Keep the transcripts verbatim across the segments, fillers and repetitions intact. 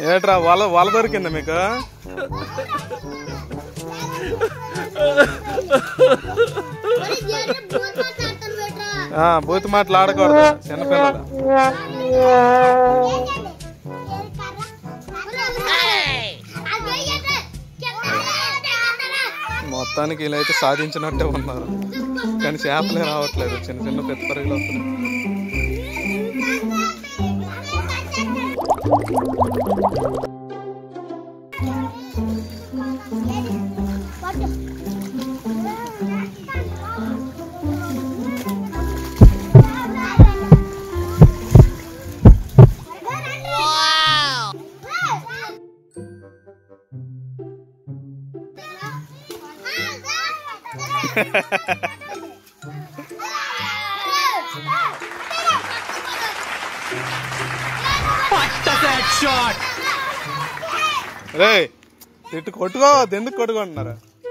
ఏట్రా వల వల దొరికిందా మీకు? బూత్ మాటలు ఆడకూడదు చిన్నపిల్లలు. మొత్తానికి ఇలా అయితే సాధించినట్టే ఉన్నారు, కానీ చేపలే రావట్లేదు. చిన్న చిన్న పెద్ద పరుగులు వస్తున్నాయి. రే తిట్టు కొట్టుకోవద్దు, ఎందుకు కొట్టుకుంటున్నారా?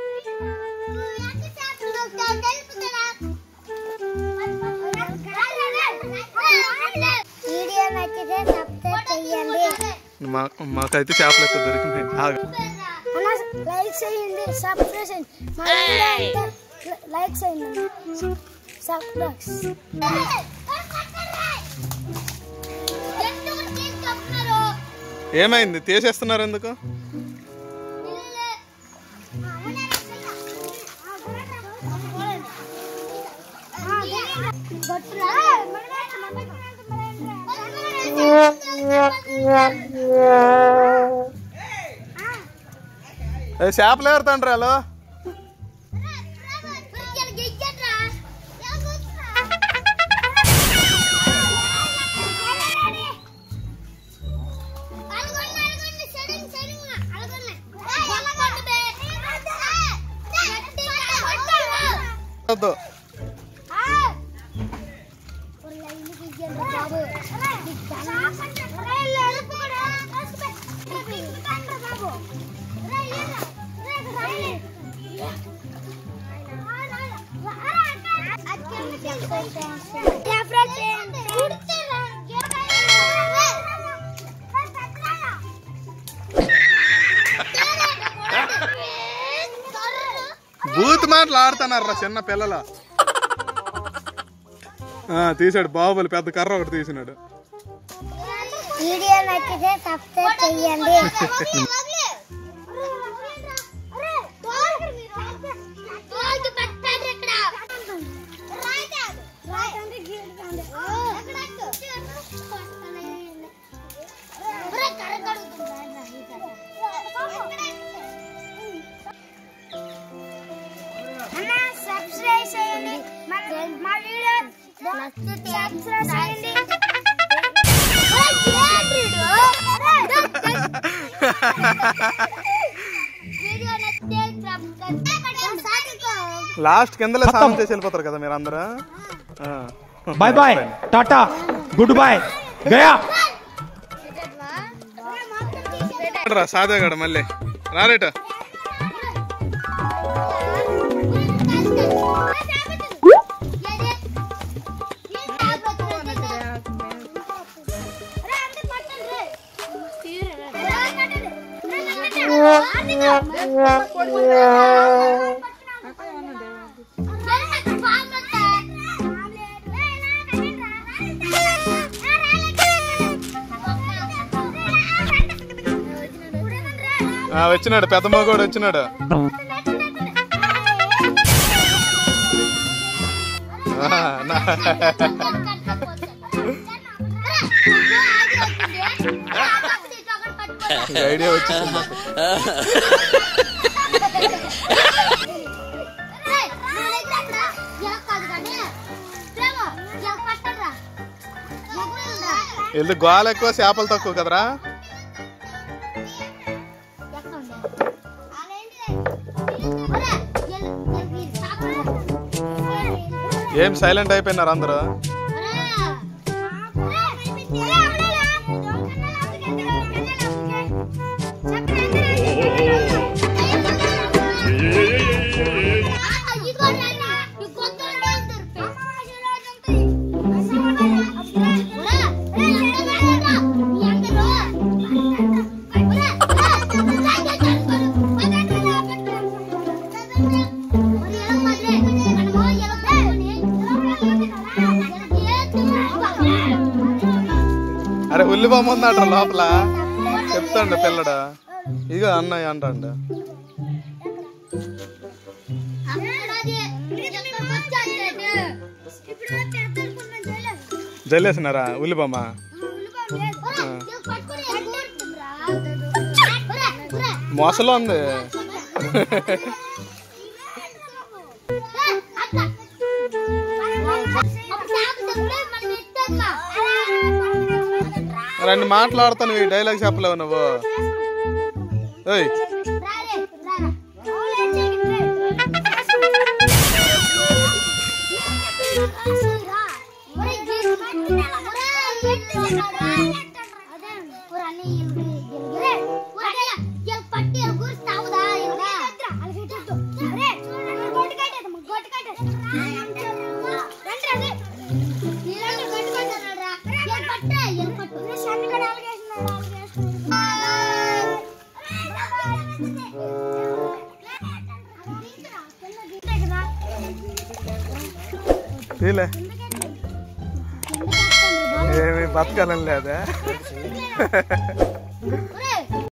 మాకైతే చేపలు ఎక్కువ దొరికినాయి. లైక్ చేయండి, సబ్స్క్రైబ్ చేయండి, లైక్ చేయండి, సబ్స్క్రైబ్. ఏమైంది తీసేస్తున్నారు ఎందుకు? చేపలు ఎవరుతాండ్రు వాళ్ళు? బూత్ మాటలు ఆడుతున్నారా చిన్న పిల్లల? తీసాడు బాహుబలి, పెద్ద కర్ర ఒకటి తీసినాడు. వీడియో నచ్చితే సబ్స్క్రైబ్ చేయండి. సబ్స్క్రైబ్ చేయండి, మా వీడియో నచ్చితే సబ్స్క్రైబ్ చేయండి. లాస్ట్ కిందలే సాయం చేసి వెళ్ళిపోతారు కదా మీరు అందరూ. Bye bye, tata, good boy, గయా. సాదేగాడు మళ్ళీ రారేట. వచ్చినాడు పెద్ద మగోడు వచ్చినాడు. ఐడియా వచ్చింది. ఎందుకు గోల ఎక్కువ చేపలు తక్కువ కదరా? ఏం సైలెంట్ అయిపోయినారు అందరూ? ఉల్లి బొమ్మ ఉందట లోపల చెప్తాండు పిల్లడు. ఇగో అన్నయ్య అంటాండు. జల్లేసినారా ఉల్లి బొమ్మ? మోసలో ఉంది. రెండు మాట్లాడుతాను, ఈ డైలాగ్ చెప్పలేవు నువ్వు. ఏయ్ ఏమి బతకాలని లేదా?